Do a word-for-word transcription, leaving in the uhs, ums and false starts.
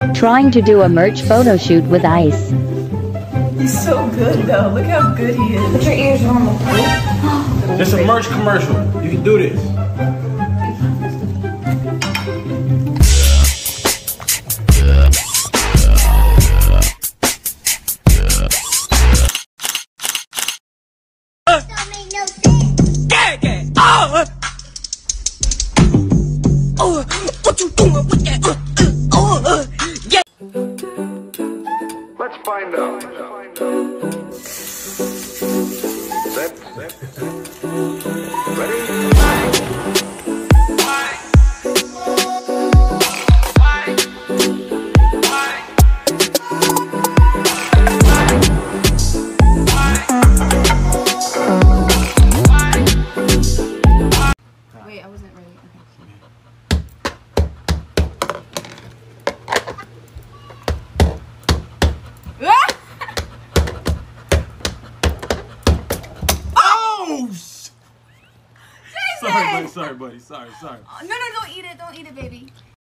Trying to do a merch photo shoot with Ice. He's so good though. Look how good he is. Put your ears normal, please. It's a merch commercial. You can do this. Oh, what you doing with that? Uh, uh, oh, uh, yeah. Let's find out. Set. Ready? Wait, I wasn't ready. Okay. Oh! Sorry, buddy. Sorry, buddy. Sorry, sorry. No, no, don't eat it. Don't eat it, baby.